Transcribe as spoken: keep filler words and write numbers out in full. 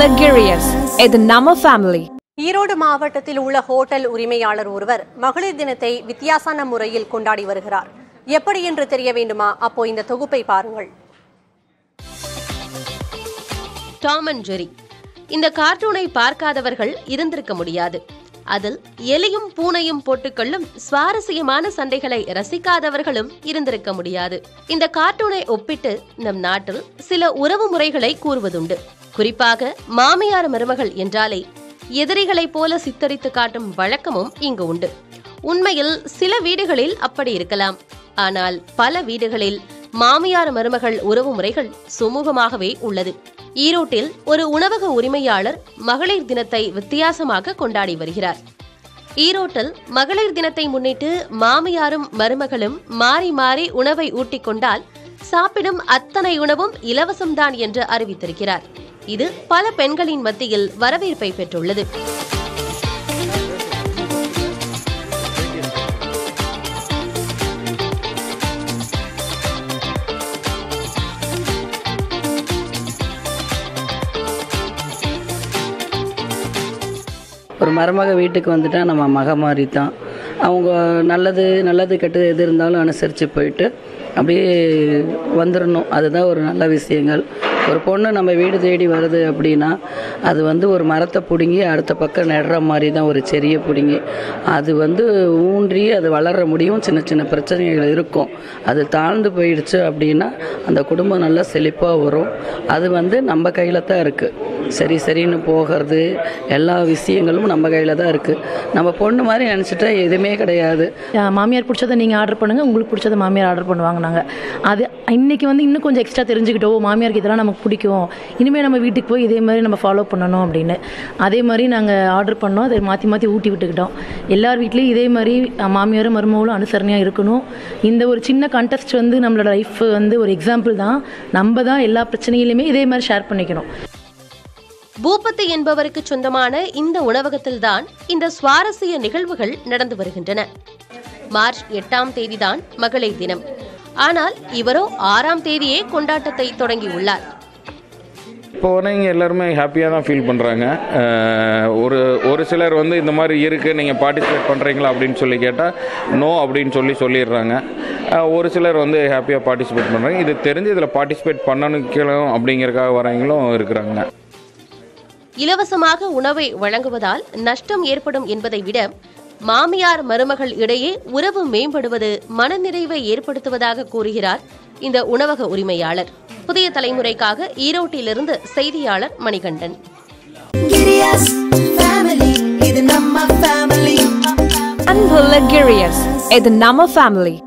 Luxurious. இது நம்ம family. Erode மாவட்டத்தில் உள்ள ஹோட்டல் உரிமையாளர் ஒருவர் மகளிர் தினத்தை வித்தியாசமான முறையில் கொண்டாடி வருகிறார். எப்படி என்று தெரிய வேண்டுமா? அப்போ இந்த தொகுப்பை பாருங்கள். டாம் அண்ட் ஜெரி இந்த கார்ட்டூனை பார்க்காதவர்கள் இருந்திருக்க முடியாது. அதில் எலியும் பூனையும் போட்டுக்கொள்ளும் சுவாரஸ்யமான சண்டைகளை ரசிக்காதவர்களும் இருந்திருக்க முடியாது. இந்த கார்ட்டூனை ஒப்பிட்டு நம் நாட்டில் சில உறவு முறைகளை கூறுவதுண்டு. குறிப்பாக மாமியார் மருமகள் என்றாலே எதிரிகளைப் போல சித்தரித்து காட்டும் வழக்கமும் இங்கு உண்டு. உண்மையில் சில வீடுகளில் அப்படி இருக்கலாம். ஆனால் பல வீடுகளில் மாமியார் மருமகள் உறவு முறைகள் சுமூகமாகவே உள்ளது. ஈரோட்டில் ஒரு உணவக உரிமையாளர் மகளிர் தினத்தை வித்தியாசமாக கொண்டாடி வருகிறார். ஈரோட்டில் மகளிர் தினத்தை முன்னிட்டு மாமியாரும் மருமகளும் மாறி மாறி உணவை ஊட்டிக் கொண்டால் சாப்பிடும் அத்தனை உணவும் இலவசம்தான் என்று அறிவித்திருக்கிறார். இது பல பெண்களின் மத்தியில் வரவேற்பை பெற்றுள்ளது. ஒரு மருமக வீட்டுக்கு வந்துட்டா நம்ம மக மாதிரி தான். அவங்க நல்லது நல்லது கெட்டது எது இருந்தாலும் அனுசரித்து போயிட்டு அப்படியே வந்துடணும். அதுதான் ஒரு நல்ல விஷயங்கள். ஒரு பொண்ணு நம்ம வீடு தேடி வருது அப்படின்னா அது வந்து ஒரு மரத்தை பிடுங்கி அடுத்த பக்கம் நடுற மாதிரி தான், ஒரு செடியை பிடுங்கி அது வந்து ஊன்றி அது வளர முடியும். சின்ன சின்ன பிரச்சனைகள் இருக்கும். அது தாழ்ந்து போயிடுச்சு அப்படின்னா அந்த குடும்பம் நல்லா செழிப்பாக வரும். அது வந்து நம்ம கையில் தான் இருக்குது. சரி சரின்னு போகிறது எல்லா விஷயங்களும் நம்ம கையில் தான் இருக்குது. நம்ம பொண்ணு மாதிரி நினச்சிட்டா எதுவுமே கிடையாது. மாமியார் பிடிச்சதை நீங்கள் ஆர்டர் பண்ணுங்கள், உங்களுக்கு பிடிச்சதை மாமியார் ஆர்டர் பண்ணுவாங்க. நாங்கள் அது இன்றைக்கி வந்து இன்னும் கொஞ்சம் எக்ஸ்ட்ரா தெரிஞ்சுக்கிட்டோம். மாமியாருக்கு இதெல்லாம் நமக்கு பிடிக்கும், இனிமேல் நம்ம வீட்டுக்கு போய் இதே மாதிரி நம்ம ஃபாலோ பண்ணணும் அப்படின்னு அதே மாதிரி நாங்கள் ஆர்டர் பண்ணோம். அதை மாற்றி மாற்றி ஊட்டி விட்டுக்கிட்டோம். எல்லார் வீட்லேயும் இதே மாதிரி மாமியாரும் மருமகளும் அனுசரணையாக இருக்கணும். இந்த ஒரு சின்ன கண்டெஸ்ட் வந்து நம்மளோட லைஃப் வந்து ஒரு எக்ஸாம்பிள் தான். நம்ம தான் எல்லா பிரச்சனையிலுமே இதே மாதிரி ஷேர் பண்ணிக்கணும். பூபதி என்பவருக்கு சொந்தமான இந்த உணவகத்தில்தான் இந்த சுவாரஸ்ய நிகழ்வுகள் நடந்து வருகின்றன. மார்ச் எட்டாம் தேதிதான் மகளிர் தினம். ஆனால் இவரோ ஆறாம் தேதியே கொண்டாட்டத்தை தொடங்கியுள்ளார். இப்போ இங்கே எல்லாருமே ஹாப்பியாக தான் ஃபீல் பண்ணுறாங்க. ஒரு ஒரு சிலர் வந்து இந்த மாதிரி இருக்குது, நீங்கள் பார்ட்டிசிபேட் பண்ணுறீங்களா அப்படின்னு சொல்லி கேட்டால் நோ அப்படின்னு சொல்லி சொல்லிடுறாங்க. ஒரு சிலர் வந்து ஹாப்பியாக பார்ட்டிசிபேட் பண்ணுறாங்க. இது தெரிஞ்சு இதில் பார்ட்டிசிபேட் பண்ணணும் அப்படிங்கிறதுக்காக வரவங்களும் இருக்கிறாங்க. இலவசமாக உணவை வழங்குவதால் நஷ்டம் ஏற்படும் என்பதை விட மாமியார் மருமகள் இடையே உறவு மேம்படுவது மனநிறைவை ஏற்படுத்துவதாக கூறுகிறார் இந்த உணவக உரிமையாளர். புதிய தலைமுறைக்காக ஈரோட்டிலிருந்து செய்தியாளர் மணிகண்டன். அன்பு Luxurious. இது நம்ம family.